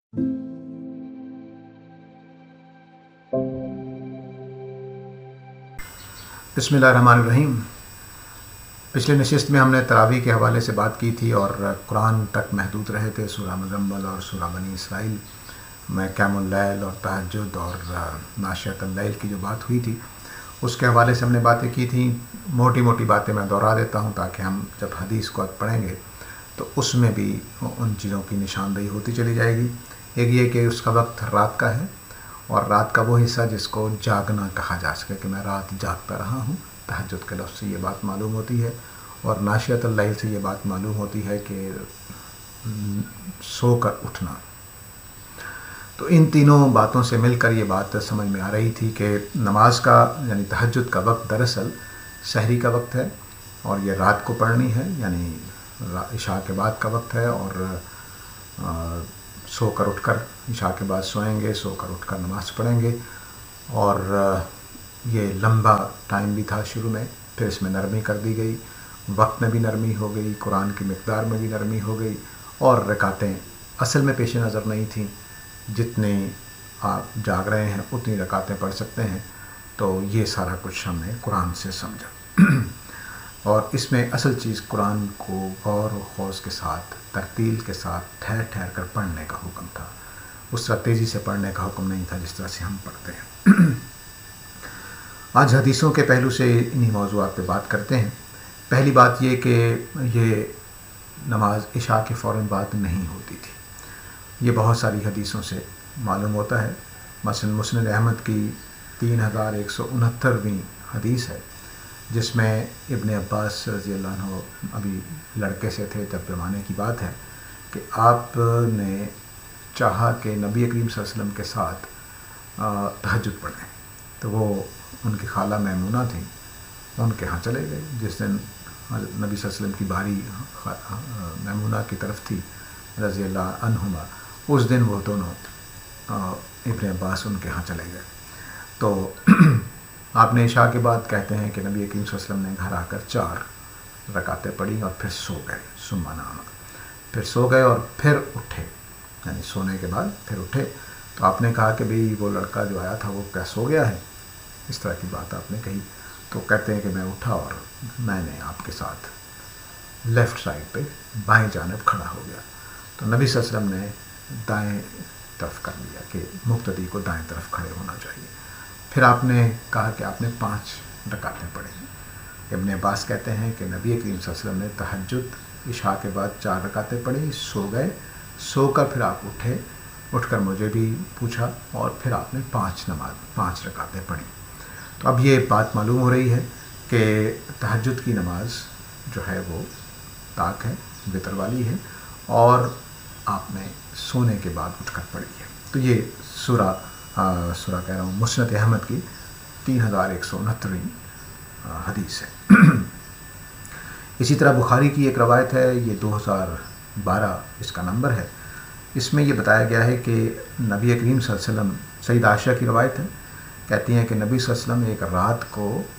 बिस्मिल्लाहिर्रहमानिर्रहीम। पिछले नशिस्त में हमने तरावी के हवाले से बात की थी और कुरान तक महदूद रहे थे। सूरह मुज़म्मिल और सूरह बनी इसराइल में क़यामुल लैल और तहज्जुद और नाशियतुल लैल की जो बात हुई थी उसके हवाले से हमने बातें की थी। मोटी मोटी बातें मैं दोहरा देता हूँ ताकि हम जब हदीस को पढ़ेंगे तो उसमें भी उन चीज़ों की निशानदेही होती चली जाएगी। एक ये कि उसका वक्त रात का है और रात का वो हिस्सा जिसको जागना कहा जा सके कि मैं रात जागता रहा हूँ। तहज्जुद के लफ्ज़ से ये बात मालूम होती है और नाशियतुल लैल से ये बात मालूम होती है कि सोकर उठना। तो इन तीनों बातों से मिलकर ये बात समझ में आ रही थी कि नमाज का यानी तहज्जुद का वक्त दरअसल सहरी का वक्त है और ये रात को पढ़नी है, यानी इशा के बाद का वक्त है। और सोकर उठकर इशा के बाद सोएंगे, सोकर उठकर नमाज़ पढ़ेंगे। और ये लंबा टाइम भी था शुरू में, फिर इसमें नरमी कर दी गई, वक्त में भी नरमी हो गई, कुरान की मिक़दार में भी नरमी हो गई और रकातें असल में पेश नज़र नहीं थीं। जितने आप जाग रहे हैं उतनी रकातें पढ़ सकते हैं। तो ये सारा कुछ हमने कुरान से समझा और इसमें असल चीज़ कुरान को गौर और खौज़ के साथ, तरतील के साथ ठहर ठहर कर पढ़ने का हुक्म था। उस तरह तेज़ी से पढ़ने का हुक्म नहीं था जिस तरह से हम पढ़ते हैं। आज हदीसों के पहलू से इन्हीं मौज़ूआत पे बात करते हैं। पहली बात ये कि ये नमाज इशा के फ़ौरन बाद नहीं होती थी। ये बहुत सारी हदीसों से मालूम होता है। मसलन मुस्नद अहमद की 3169वीं हदीस है जिसमें इब्न अब्बास रज़ी अल्लाह अन्हु अभी लड़के से थे तब ज़माने की बात है कि आपने चाहा कि नबी करीम सल्लल्लाहु अलैहि वसल्लम के साथ तहज्जुद पढ़ें। तो वो उनकी खाला मैमूना थी, उनके यहाँ चले गए। जिस दिन नबी सल्लल्लाहु अलैहि वसल्लम की बारी मैमूना की तरफ थी रज़ी अल्लाह अन्हुमा, उस दिन वो दोनों इब्न अब्बास उनके यहाँ चले गए। तो आपने इशा के बाद कहते हैं कि नबी करीम सल्लल्लाहु अलैहि वसल्लम ने घर आकर 4 रकातें पढ़ी और फिर सो गए। सुम्मा नाम, फिर सो गए और फिर उठे, यानी सोने के बाद फिर उठे। तो आपने कहा कि भाई वो लड़का जो आया था वो क्या सो गया है, इस तरह की बात आपने कही। तो कहते हैं कि मैं उठा और मैंने आपके साथ लेफ़्ट साइड पे बाएं जानिब खड़ा हो गया। तो नबी सल्लल्लाहु अलैहि वसल्लम ने दाएं तरफ कर लिया कि मुक्तदी को दाएं तरफ खड़े होना चाहिए। फिर आपने कहा कि आपने 5 रकातें पढ़ी। इब्न अब्बास कहते हैं कि नबी करीम सल्लल्लाहु अलैहि वसल्लम ने तहज्जुद इशा के बाद 4 रकातें पढ़ी, सो गए, सोकर फिर आप उठे, उठकर मुझे भी पूछा और फिर आपने 5 रकातें पढ़ी। तो अब ये बात मालूम हो रही है कि तहज्जुद की नमाज जो है वो ताक है, वितर वाली है और आपने सोने के बाद उठकर पढ़ी है। तो ये सूरा कह रहा हूँ मुस्नद अहमद की 3169वीं हदीस है। इसी तरह बुखारी की एक रवायत है, ये 2012 इसका नंबर है। इसमें ये बताया गया है कि नबी करीम सल्लल्लाहु अलैहि वसल्लम, सईद आयशा की रवायत है, कहती हैं कि नबी सल्लल्लाहु अलैहि वसल्लम एक रात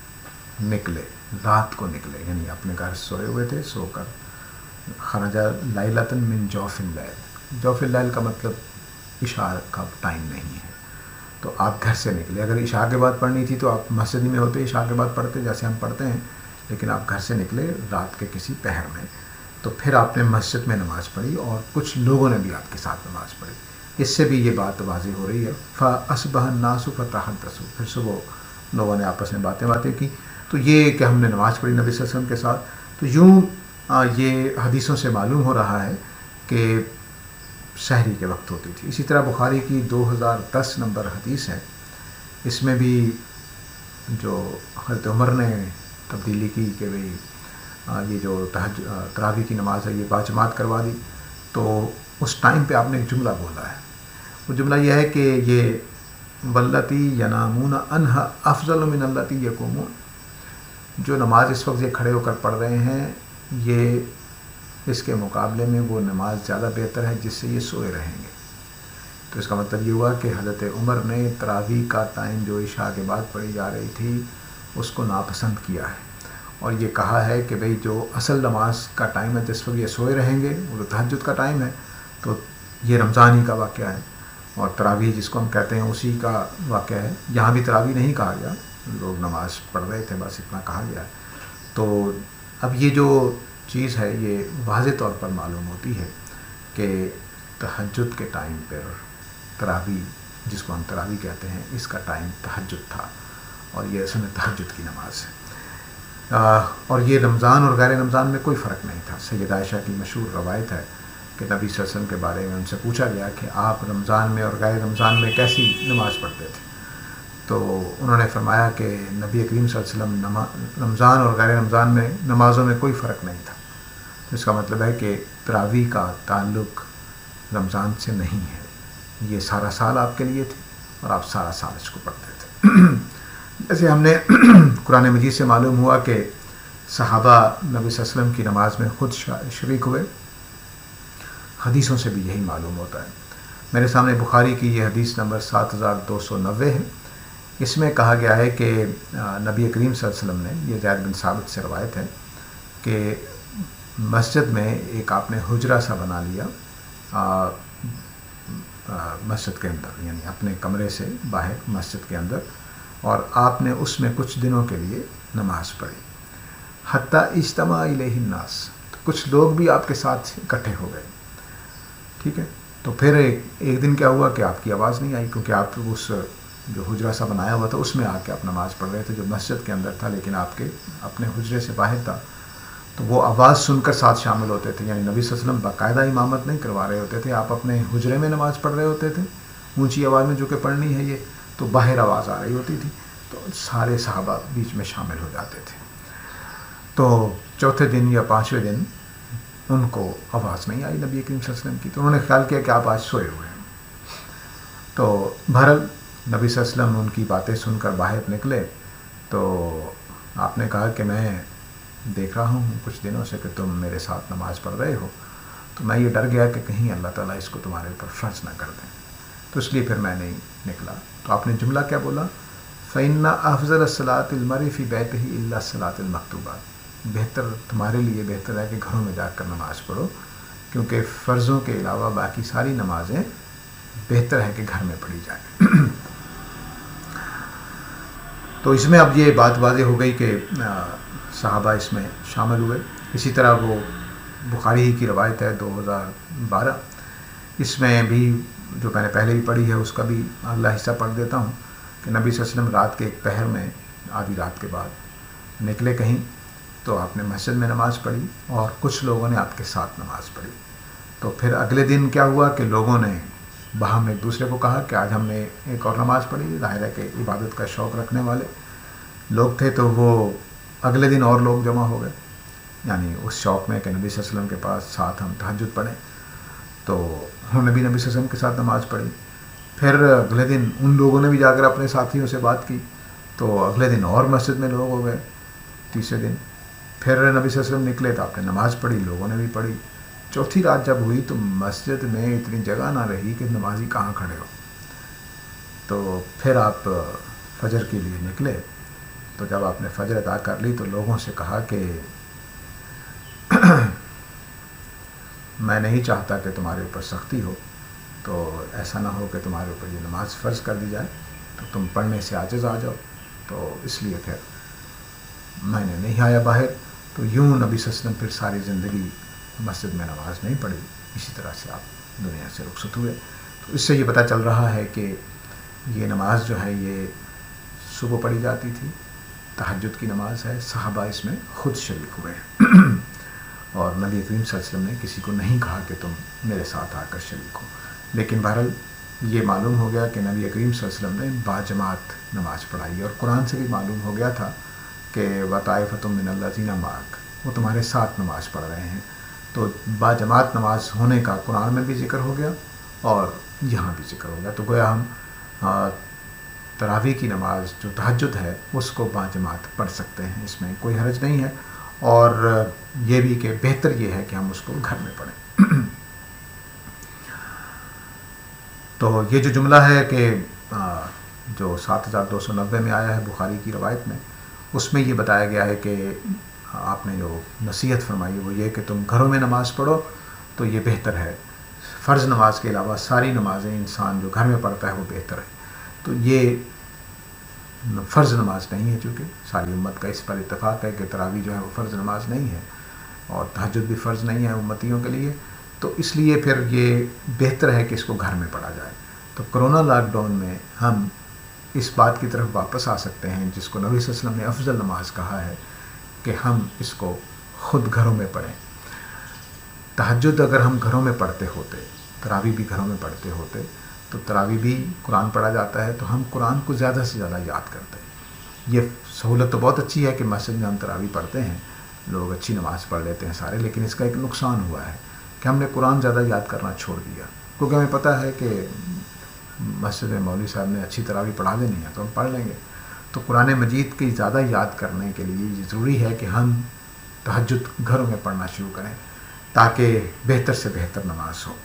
को निकले, यानी अपने घर सोए हुए थे, सोकर खरजा लाइलतन मिन जौफिल लैल। जौफिल लैल का मतलब इशा का टाइम नहीं है। तो आप घर से निकले, अगर इशा के बाद पढ़नी थी तो आप मस्जिद में होते, इशा के बाद पढ़ते जैसे हम पढ़ते हैं, लेकिन आप घर से निकले रात के किसी पहर में, तो फिर आपने मस्जिद में नमाज़ पढ़ी और कुछ लोगों ने भी आपके साथ नमाज़ पढ़ी। इससे भी ये बात वाज़ेह हो रही है। फ़अस्बह अन्नासु फ़तहद्दसू, फिर सुबह लोगों ने आपस में बातें की। तो ये कि हमने नमाज़ पढ़ी नबी सल्लल्लाहु अलैहि वसल्लम के साथ। तो यूँ ये हदीसों से मालूम हो रहा है कि सहरी के वक्त होती थी। इसी तरह बुखारी की 2010 नंबर हदीस है, इसमें भी जो हज़रत उमर ने तब्दीली की कि भाई ये जो तरावी की नमाज़ है ये बाजमात करवा दी। तो उस टाइम पे आपने एक जुमला बोला है, वो जुमला ये है कि ये वल्लती यनामून अनहा अफजल मिन अल्लती यकूमून, जो नमाज इस वक्त ये खड़े होकर पढ़ रहे हैं ये इसके मुकाबले में वो नमाज ज़्यादा बेहतर है जिससे ये सोए रहेंगे। तो इसका मतलब ये हुआ कि हज़रत उमर ने तरावी का टाइम जो इशा के बाद पढ़ी जा रही थी उसको नापसंद किया है और ये कहा है कि भाई जो असल नमाज का टाइम है जिस वक्त ये सोए रहेंगे वो तहज्जुद का टाइम है, तो یہ رمضان ہی کا واقعہ ہے، اور تراویح جس کو ہم کہتے ہیں اسی کا واقعہ ہے۔ یہاں بھی تراویح نہیں کہا گیا، لوگ نماز پڑھ رہے تھے، بس اتنا کہا گیا ہے۔ تو اب یہ جو چیز ہے یہ واضح طور پر معلوم ہوتی ہے کہ تہجد کے ٹائم پر تراویح، جس کو ہم تراویح کہتے ہیں، اس کا ٹائم تہجد تھا، اور یہ اصل میں تہجد کی نماز ہے۔ اور یہ رمضان اور غیر رمضان میں کوئی فرق نہیں تھا۔ سیدہ عائشہ کی مشہور روایت ہے کہ نبی صلی اللہ علیہ وسلم کے بارے میں ان سے پوچھا گیا کہ آپ رمضان میں اور غیر رمضان میں کیسی نماز پڑھتے تھے، تو انہوں نے فرمایا کہ نبی کریم صلی اللہ علیہ وسلم رمضان اور غیر رمضان میں نمازوں میں کوئی فرق نہیں تھا۔ اس کا مطلب ہے کہ تراویح کا تعلق رمضان سے نہیں ہے، یہ سارا سال آپ کے لیے تھی اور آپ سارا سال اس کو پڑھتے تھے۔ جیسے ہم نے قرآن مجید سے معلوم ہوا کہ صحابہ نبی صلی اللہ علیہ وسلم کی نماز میں خود شریک ہوئے، حدیثوں سے بھی یہی معلوم ہوتا ہے۔ میرے سامنے بخاری کی یہ حدیث نمبر 7290 ہے۔ اس میں کہا گیا ہے کہ نبی کریم صلی اللہ علیہ وسلم نے، یہ زید بن ثابت سے روایت ہے، کہ مسجد میں ایک آپ نے حجرہ سا بنا لیا مسجد کے اندر، یعنی اپنے کمرے سے باہر مسجد کے اندر، اور آپ نے اس میں کچھ دنوں کے لیے نماز پڑھی، حتیٰ اجتماع الیہ الناس، کچھ لوگ بھی آپ کے ساتھ اکٹھے ہو گئے، ٹھیک ہے۔ تو پھر ایک دن کیا ہوا کہ آپ کی آواز نہیں آئی، کیونکہ آپ اس جو حجرہ سا بنایا ہوا تھا اس میں آ کے آپ نماز پڑھ رہے تھے، جو مسجد کے اندر تھا لیکن آپ کے اپنے حجرے سے باہر تھا، تو وہ آواز سن کر ساتھ شامل ہوتے تھے۔ یعنی نبی صلی اللہ علیہ وسلم باقاعدہ امامت نہیں کروا رہے ہوتے تھے، آپ اپنے حجرے میں نماز پڑھ رہے ہوتے تھے اونچی آواز میں، جو کہ پڑھنی ہے یہ، تو باہر آواز آ رہی ہوتی تھی، تو سارے صحابہ بیچ میں شامل ہو جاتے تھے۔ تو چوتھے دن یا پانچویں دن ان کو آواز نہیں آئی نبی کریم صلی اللہ علیہ وسلم کی، تو انہوں نے خیال کیا کہ آپ آج سوئے ہوئے ہیں۔ تو بہرحال نبی صلی اللہ علیہ وسلم ان کی باتیں سن کر باہر نکلے، تو آپ نے کہا کہ میں دیکھ رہا ہوں کچھ دنوں سے کہ تم میرے ساتھ نماز پڑھ رہے ہو، تو میں یہ ڈر گیا کہ کہیں اللہ تعالیٰ اس کو تمہارے اوپر فرض نہ کر دیں، تو اس لیے پھر میں نہیں نکلا۔ تو آپ نے جملہ کیا بولا؟ فَإِنَّ أَفْضَلَ الصَّلَاةِ الْمَرْءِ فِي بَيْتِهِ إِلَّا الصَّلَاةِ الْمَكْتُوبَةِ، بہتر تمہارے لیے بہتر ہے کہ گھروں میں جا کر نماز پڑھو، کیونکہ فرضوں کے علاوہ باقی ساری نمازیں بہتر ہے کہ گھر میں پڑھی جائیں۔ تو اس میں اب یہ بات واضح ہو گئی کہ صحابہ اس میں شامل ہوئے۔ اسی طرح وہ بخاری ہی کی روایت ہے 2012، اس میں بھی جو میں نے پہلے بھی پڑھی ہے اس کا بھی اگلا حصہ پڑھ دیتا ہوں کہ نبی صلی اللہ علیہ وسلم رات کے ایک پہر میں آدھی رات کے بعد نکلے کہیں، تو آپ نے مسجد میں نماز پڑھی اور کچھ لوگوں نے آپ کے ساتھ نماز پڑھی۔ تو پھر اگلے دن کیا ہوا کہ لوگوں نے باہم ایک دوسرے کو کہا کہ آج ہم نے ایک اور نماز پڑھی، ظاہر ہے کہ عبادت کا شوق رکھنے والے لوگ تھے، تو وہ اگلے دن اور لوگ جمع ہو گئے، یعنی اس شوق میں کہ نبی صلی اللہ علیہ وسلم کے پاس ساتھ ہم تہجد پڑھیں، تو انہوں نے بھی نبی صلی اللہ علیہ وسلم کے ساتھ نماز پڑھی۔ پھر اگلے دن ان لوگوں نے بھی جا کر اپنے ساتھیوں سے بات کی، تو اگلے دن اور مسجد میں لوگ ہو گئے۔ تیسرے دن پھر نبی صلی اللہ علیہ وسلم نکلے تو آپ نے نماز پڑھی، لوگوں نے بھی پڑھی۔ چوتھی رات جب ہوئی تو مسجد میں اتنی جگہ نہ رہی کہ نمازی کہاں کھڑے ہو، تو پھر آپ فجر کے لیے نکلے۔ تو جب آپ نے فجر ادا کر لی تو لوگوں سے کہا کہ میں نہیں چاہتا کہ تمہارے اوپر سختی ہو، تو ایسا نہ ہو کہ تمہارے اوپر یہ نماز فرض کر دی جائے تو تم پڑھنے سے عاجز آ جاؤ، تو اس لیے پھر میں نے نہیں آیا باہر۔ تو یوں نبی صلی اللہ علیہ وسلم پھر ساری زندگی مسجد میں نماز نہیں پڑھی، اسی طرح سے آپ دنیا سے رخصت ہوئے۔ تو اس سے یہ پتہ چل رہا ہے کہ یہ نماز جو ہے یہ صبح پڑھی جاتی تھی، تہجد کی نماز ہے، صحابہ اس میں خود شریک ہوئے ہیں اور نبی کریم صلی اللہ علیہ وسلم نے کسی کو نہیں کہا کہ تم میرے ساتھ آ کر شریک ہو۔ لیکن بہرحال یہ معلوم ہو گیا کہ نبی کریم صلی اللہ علیہ وسلم نے باجماعت نماز پڑھائی، اور قرآن سے بھی معلوم ہو گیا تھا کہ وَطَائِفَةٌ مِّنَ الَّذِينَ مَعَكَ، وہ تمہارے ساتھ نماز پڑھ رہے ہیں۔ تو باجماعت نماز ہونے کا قرآن میں بھی ذکر ہو گیا اور یہاں بھی ذکر ہو گیا، تو گویا ہم تراویح کی نماز جو تہجد ہے اس کو باجماعت پڑھ سکتے ہیں، اس میں کوئی حرج نہیں ہے، اور یہ بھی کہ بہتر یہ ہے کہ ہم اس کو گھر میں پڑھیں۔ تو یہ جو جملہ ہے کہ جو 7290 میں آیا ہے بخاری کی روایت میں، اس میں یہ بتایا گیا ہے کہ آپ نے جو نصیحت فرمائی وہ یہ کہ تم گھروں میں نماز پڑھو، تو یہ بہتر ہے फ़र्ज़ नमाज के अलावा सारी नमाज़ें इंसान जो घर में पढ़ता है वो बेहतर है। तो ये फ़र्ज़ नमाज नहीं है, चूँकि सारी उम्मत का इस पर इत्तेफाक है कि तरावी जो है वो फ़र्ज़ नमाज नहीं है और तहज्जुद भी फ़र्ज़ नहीं है उम्मतियों के लिए, तो इसलिए फिर ये बेहतर है कि इसको घर में पढ़ा जाए। तो कोरोना लॉकडाउन में हम इस बात की तरफ वापस आ सकते हैं जिसको नबी सल्लल्लाहु अलैहि वसल्लम ने अफजल नमाज कहा है कि हम इसको ख़ुद घरों में पढ़ें। तहज्जुद अगर हम घरों में पढ़ते होते, तरावी भी घरों में पढ़ते होते, तो तरावी भी कुरान पढ़ा जाता है तो हम कुरान को ज़्यादा से ज़्यादा याद करते। ये सहूलत तो बहुत अच्छी है कि मस्जिद में हम तरावी पढ़ते हैं, लोग अच्छी नमाज़ पढ़ लेते हैं सारे, लेकिन इसका एक नुकसान हुआ है कि हमने कुरान ज़्यादा याद करना छोड़ दिया, क्योंकि हमें पता है कि मस्जिद में मौलवी साहब ने अच्छी तरावी पढ़ा देनी है तो हम पढ़ लेंगे। तो कुरान मजीद की ज़्यादा याद करने के लिए ज़रूरी है कि हम तहज्जुद घरों में पढ़ना शुरू करें ताकि बेहतर से बेहतर नमाज हो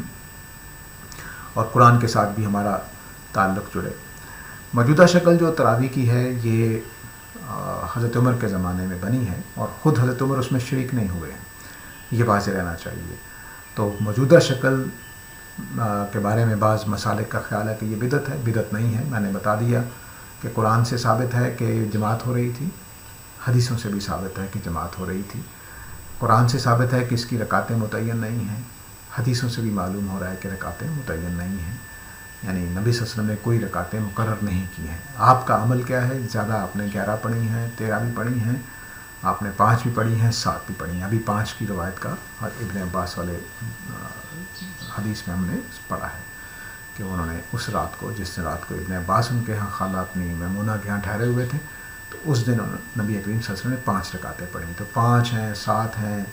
और कुरान के साथ भी हमारा ताल्लुक़ जुड़े। मौजूदा शक्ल जो तरावी की है ये हज़रत उमर के ज़माने में बनी है और ख़ुद हज़रत उमर उसमें शरीक नहीं हुए हैं, ये वाज़ेह रहना चाहिए। तो मौजूदा शक्ल के बारे में बाज़ मसालिक का ख़्याल है कि ये बिदअत है, बिदअत नहीं है। मैंने बता दिया कि कुरान से साबित है कि जमात हो रही थी, हदीसों से भी साबित है कि जमात हो रही थी। कुरान से साबित है कि इसकी रकातें मुतय्यन नहीं हैं, हदीसों से भी मालूम हो रहा है कि रकातें मुतय्यन नहीं हैं, यानी नबी सल्लल्लाहु अलैहि वसल्लम ने कोई रकातें मुकर्रर नहीं की हैं। आपका अमल क्या है? ज़्यादा आपने 11 पढ़ी हैं, 13 भी पढ़ी हैं, आपने 5 भी पढ़ी हैं, 7 भी पढ़ी हैं। अभी 5 की रवायत का और इब्न अब्बास वाले हदीस में हमने पढ़ा है कि उन्होंने उस रात को, जिस रात को इब्न अब्बास उनके यहाँ खाला अपनी मैमूना के यहाँ ठहरे हुए थे, तो उस दिन नबी करीम सल्लल्लाहु अलैहि वसल्लम ने 5 रकातें पढ़ी। तो 5 हैं, 7 हैं,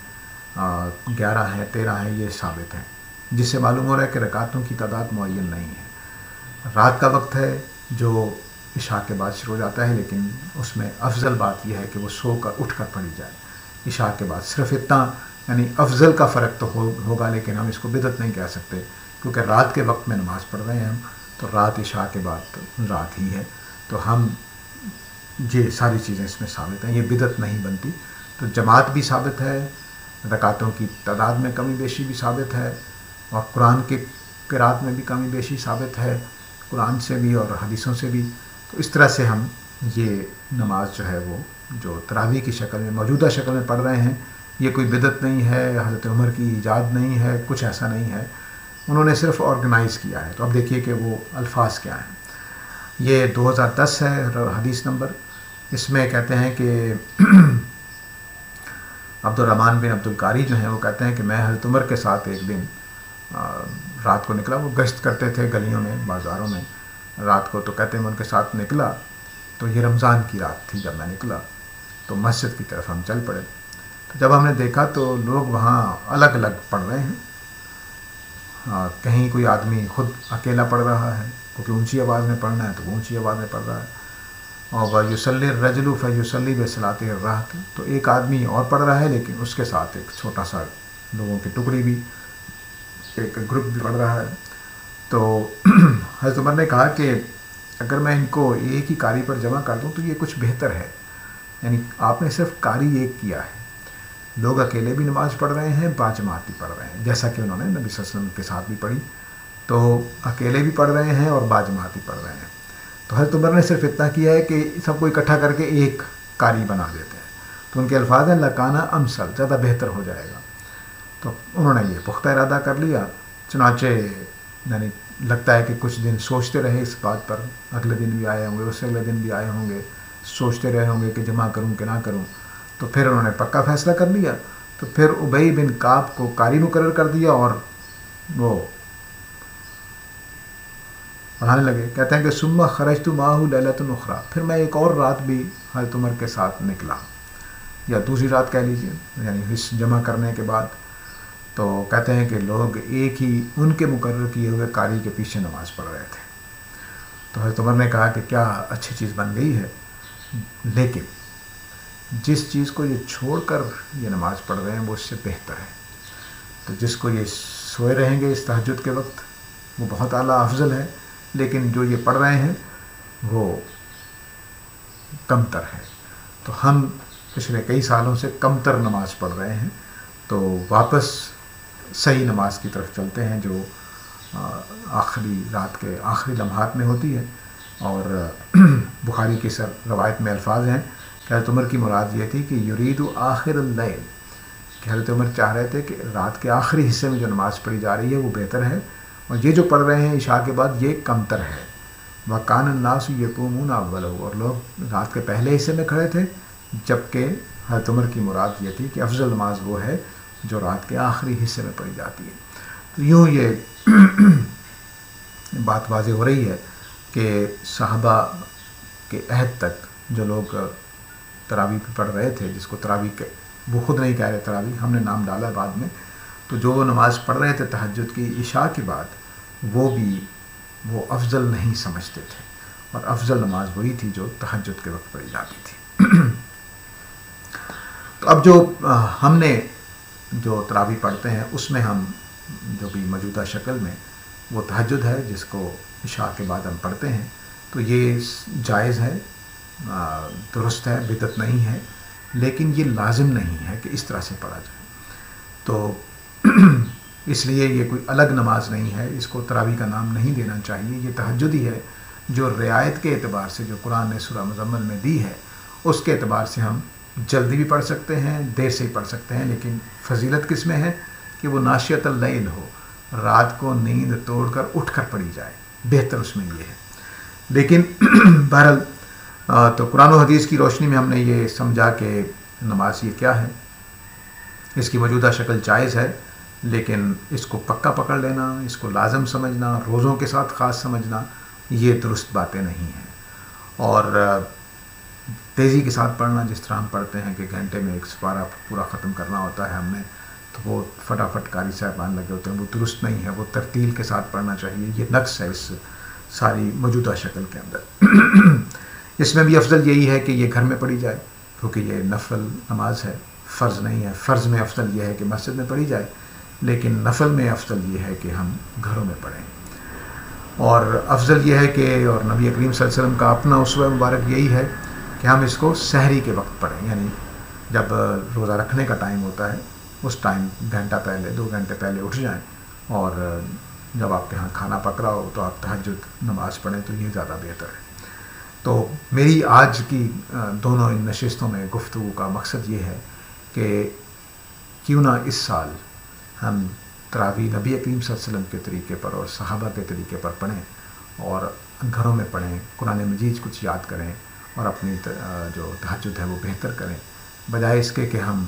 11 हैं, 13 हैं, ये साबित है, जिससे मालूम हो रहा है कि रकातों की तादाद मुअय्यन नहीं है। रात का वक्त है जो इशा के बाद शुरू हो जाता है, लेकिन उसमें अफजल बात यह है कि वो सो कर उठ कर पढ़ी जाए इशा के बाद। सिर्फ इतना, यानी अफजल का फ़र्क तो होगा, लेकिन हम इसको बिदअत नहीं कह सकते, क्योंकि रात के वक्त में नमाज़ पढ़ रहे हैं हम, तो रात इशा के बाद तो रात ही है। तो हम ये सारी चीज़ें इसमें साबित हैं, ये बिदअत नहीं बनती। तो जमात भी साबित है, रकातों की तादाद में कमी बेशी भी साबित है, और कुरान के क़िरात में भी कमी बेशी साबित है, कुरान से भी और हदीसों से भी। तो इस तरह से हम ये नमाज जो है वो जो तरावी की शक्ल में, मौजूदा शक्ल में पढ़ रहे हैं, ये कोई बिदअत नहीं है, हज़रत उमर की ईजाद नहीं है, कुछ ऐसा नहीं है, उन्होंने सिर्फ ऑर्गेनाइज़ किया है। तो अब देखिए कि वो अल्फाज क्या हैं। ये 2010 है हदीस नंबर, इसमें कहते हैं कि अब्दुर्रहमान बिन अब्दुल कारी जो हैं वो कहते हैं कि मैं हज़रत उमर के साथ एक दिन रात को निकला, वो गश्त करते थे गलियों में, बाज़ारों में रात को, तो कहते हैं मैं उनके साथ निकला, तो ये रमज़ान की रात थी जब मैं निकला, तो मस्जिद की तरफ हम चल पड़े। तो जब हमने देखा तो लोग वहाँ अलग अलग पढ़ रहे हैं, कहीं कोई आदमी खुद अकेला पढ़ रहा है, क्योंकि ऊंची आवाज़ में पढ़ना है तो वो ऊंची आवाज़ में पढ़ रहा है, और युसल्ली रजलु फयुसल्ली बिसलाति राहत, तो एक आदमी और पढ़ रहा है, लेकिन उसके साथ एक छोटा सा लोगों की टुकड़ी भी, एक ग्रुप भी पढ़ रहा है। तो हज़रत उमर ने कहा कि अगर मैं इनको एक ही कारी पर जमा कर दूं तो ये कुछ बेहतर है, यानी आपने सिर्फ कारी एक किया है, लोग अकेले भी नमाज़ पढ़ रहे हैं, बाजमात भी पढ़ रहे हैं, जैसा कि उन्होंने नबी सल्लल्लाहु अलैहि वसल्लम के साथ भी पढ़ी, तो अकेले भी पढ़ रहे हैं और बाजमात भी पढ़ रहे हैं। तो हज़रत उमर ने सिर्फ इतना किया है कि सबको इकट्ठा करके एक कारी बना देते हैं, तो उनके अल्फाज हैं लकाना अमसल, ज़्यादा बेहतर हो जाएगा। तो उन्होंने ये पुख्ता इरादा कर लिया, चुनाचे यानी लगता है कि कुछ दिन सोचते रहे इस बात पर, अगले दिन भी आए होंगे, उससे अगले दिन भी आए होंगे, सोचते रहे होंगे कि जमा करूं कि ना करूं। तो फिर उन्होंने पक्का फ़ैसला कर लिया, तो फिर उबई बिन काब को कारी मुकर्रर कर दिया और वो पढ़ाने लगे। कहते हैं कि सुम्मा खरजतु माहू लैलतुन उखरा, फिर मैं एक और रात भी हज़रत उमर के साथ निकला, या दूसरी रात कह लीजिए, यानी इस जमा करने के बाद। तो कहते हैं कि लोग एक ही उनके मुकर्रर किए हुए कारी के पीछे नमाज़ पढ़ रहे थे। तो हज़रत उमर ने कहा कि क्या अच्छी चीज़ बन गई है, लेकिन जिस चीज़ को ये छोड़कर ये नमाज़ पढ़ रहे हैं वो उससे बेहतर है। तो जिसको ये सोए रहेंगे इस तहज्जुद के वक्त वो बहुत आला अफजल है, लेकिन जो ये पढ़ रहे हैं वो कमतर है। तो हम पिछले कई सालों से कमतर नमाज पढ़ रहे हैं, तो वापस صحیح نماز کی طرف چلتے ہیں جو آخری رات کے آخری لمحات میں ہوتی ہے. اور بخاری کی روایت میں الفاظ ہیں کہ حضرت عمر کی مراد یہ تھی کہ یرید آخر اللیل، کہ حضرت عمر چاہ رہے تھے کہ رات کے آخری حصے میں جو نماز پڑھی جا رہی ہے وہ بہتر ہے، اور یہ جو پڑھ رہے ہیں عشاء کے بعد یہ کمتر ہے. وَكَانَ النَّاسُ يَقُومُونَ أَوَّلَهُ، اور لوگ رات کے پہلے حصے میں کھڑے تھے، جبکہ حضرت عمر کی مراد یہ تھی کہ افضل نماز وہ ہے جو رات کے آخری حصے میں پڑھی جاتی ہے. تو یوں یہ بات واضح ہو رہی ہے کہ صحابہ کے عہد تک جو لوگ تراویح پڑھ رہے تھے، جس کو تراویح کے وہ خود نہیں کہہ رہے تراویح، ہم نے نام ڈالا بعد میں، تو جو نماز پڑھ رہے تھے تہجد کی عشاء کے بعد، وہ افضل نہیں سمجھتے تھے، اور افضل نماز وہی تھی جو تہجد کے وقت پڑھی جاتی تھی. تو اب جو ہم نے جو تراویح پڑھتے ہیں اس میں ہم جو بھی موجودہ شکل میں وہ تہجد ہے جس کو عشاء کے بعد ہم پڑھتے ہیں، تو یہ جائز ہے، درست ہے، بدعت نہیں ہے، لیکن یہ لازم نہیں ہے کہ اس طرح سے پڑھا جائے. تو اس لیے یہ کوئی الگ نماز نہیں ہے، اس کو تراویح کا نام نہیں دینا چاہیے. یہ تہجد ہی ہے جو رعایت کے اعتبار سے جو قرآن نے سورہ مزمل میں دی ہے اس کے اعتبار سے ہم جلدی بھی پڑھ سکتے ہیں، دیر سے ہی پڑھ سکتے ہیں، لیکن فضیلت کس میں ہے کہ وہ ناشیۃ اللیل ہو، رات کو نیند توڑ کر اٹھ کر پڑھی جائے، بہتر اس میں یہ ہے. لیکن بہرحال تو قرآن و حدیث کی روشنی میں ہم نے یہ سمجھا کہ نماز یہ کیا ہے، اس کی موجودہ شکل جائز ہے، لیکن اس کو پکا پکڑ لینا، اس کو لازم سمجھنا، روزوں کے ساتھ خاص سمجھنا، یہ درست باتیں نہیں ہیں. اور تیزی کے ساتھ پڑھنا، جس طرح ہم پڑھتے ہیں کہ گھنٹے میں ایک سپارہ پورا ختم کرنا ہوتا ہے ہم نے، تو وہ فٹافٹ قاری صاحبان لگے ہوتے ہیں، وہ درست نہیں ہے. وہ ترتیل کے ساتھ پڑھنا چاہیے. یہ نقص ہے اس ساری موجودہ شکل کے اندر. اس میں بھی افضل یہی ہے کہ یہ گھر میں پڑھی جائے، کیونکہ یہ نفل نماز ہے، فرض نہیں ہے. فرض میں افضل یہ ہے کہ مسجد میں پڑھی جائے، لیکن نفل میں افضل یہ ہے کہ ہم گھروں میں پڑھیں. اور افضل یہ ہے کہ، اور نبی کریم صلی اللہ علیہ وسلم کا اپنا اسوہ مبارک یہی ہے کہ ہم اس کو سحری کے وقت پڑھیں، یعنی جب روزہ رکھنے کا ٹائم ہوتا ہے اس ٹائم گھنٹہ پہلے 2 گھنٹے پہلے اٹھ جائیں، اور جب آپ کے ہاں کھانا پک رہا ہو تو آپ تہجد نماز پڑھیں، تو یہ زیادہ بہتر ہے. تو میری آج کی دونوں ان نشستوں میں گفتگو کا مقصد یہ ہے کہ کیوں نہ اس سال ہم تراویح نبی کریم صلی اللہ علیہ وسلم کے طریقے پر اور صحابہ کے طریقے پر پڑھیں، اور گھروں میں پڑھیں، قرآن مجید کچھ یاد کریں، اور اپنی جو تہجد ہے وہ بہتر کریں، بجائے اس کے کہ ہم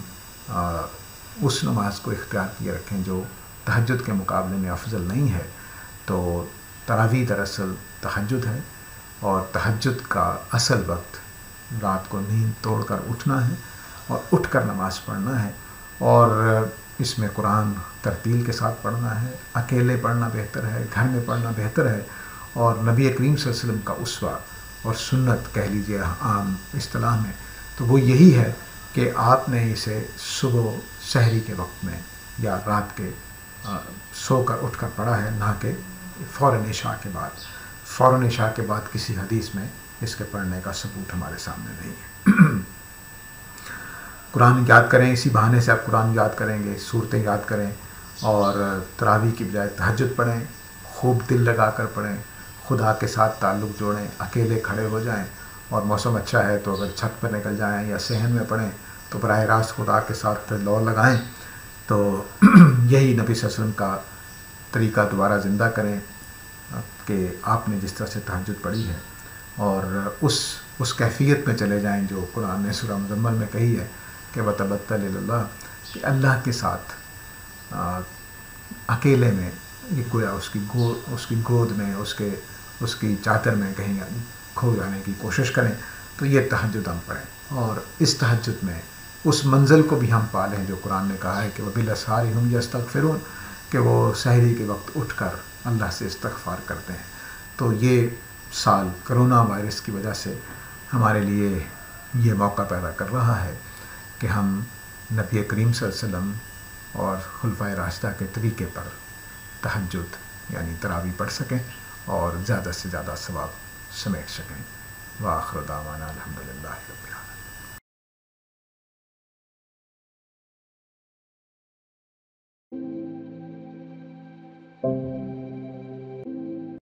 اس نماز کو اختیار کیے رکھیں جو تہجد کے مقابلے میں افضل نہیں ہے. تو تراویح دراصل تہجد ہے، اور تہجد کا اصل وقت رات کو نیند توڑ کر اٹھنا ہے اور اٹھ کر نماز پڑھنا ہے. اور اس میں قرآن ترتیل کے ساتھ پڑھنا ہے، اکیلے پڑھنا بہتر ہے، گھر میں پڑھنا بہتر ہے. اور نبی کریم صلی اللہ علیہ وسلم کا اسوہ اور سنت کہہ لیجیے عام اصطلاح میں، تو وہ یہی ہے کہ آپ نے اسے صبح سحری کے وقت میں یا رات کے سو کر اٹھ کر پڑھا ہے، نہ کہ فوراً عشاء کے بعد. فوراً عشاء کے بعد کسی حدیث میں اس کے پڑھنے کا ثبوت ہمارے سامنے نہیں ہے. قرآن یاد کریں، اسی بہانے سے آپ قرآن یاد کریں گے، صورتیں یاد کریں، اور تراویح کی بجائے تہجد پڑھیں، خوب دل لگا کر پڑھیں، خدا کے ساتھ تعلق جوڑیں، اکیلے کھڑے ہو جائیں، اور موسم اچھا ہے تو اگر چھت پر نکل جائیں یا صحن میں پڑھیں تو براہ راست خدا کے ساتھ لو لگائیں. تو یہی نبی صلی اللہ علیہ وسلم کا طریقہ دوبارہ زندہ کریں کہ آپ نے جس طرح سے تہجد پڑھی ہے، اور اس کیفیت میں چلے جائیں جو قرآن نے سورہ مزمل میں کہی ہے کہ وَتَبَتَّلْ إِلَى اللَّهِ، کہ اللہ کے ساتھ اکیلے میں، یہ گویا اس کی گود میں، اس کی چادر میں کہیں کھو جانے کی کوشش کریں. تو یہ تہجد ہم پڑھیں، اور اس تہجد میں اس منزل کو بھی ہم پا لیں جو قرآن نے کہا ہے کہ وَبِالْأَسْحَارِ هُمْ يَسْتَغْفِرُونَ، کہ وہ سحری کے وقت اٹھ کر اللہ سے استغفار کرتے ہیں. تو یہ سال کرونا وائرس کی وجہ سے ہمارے لیے یہ موقع پیدا کر رہا ہے کہ ہم نبی کریم صلی اللہ علیہ وسلم اور خلفائے راشدہ کے طریقے پر تہجد یعنی تراویح پڑھ سکیں اور زیادہ سے زیادہ ثواب سمیٹ سکیں. وآخر دعوانا الحمدللہ رب العالمین.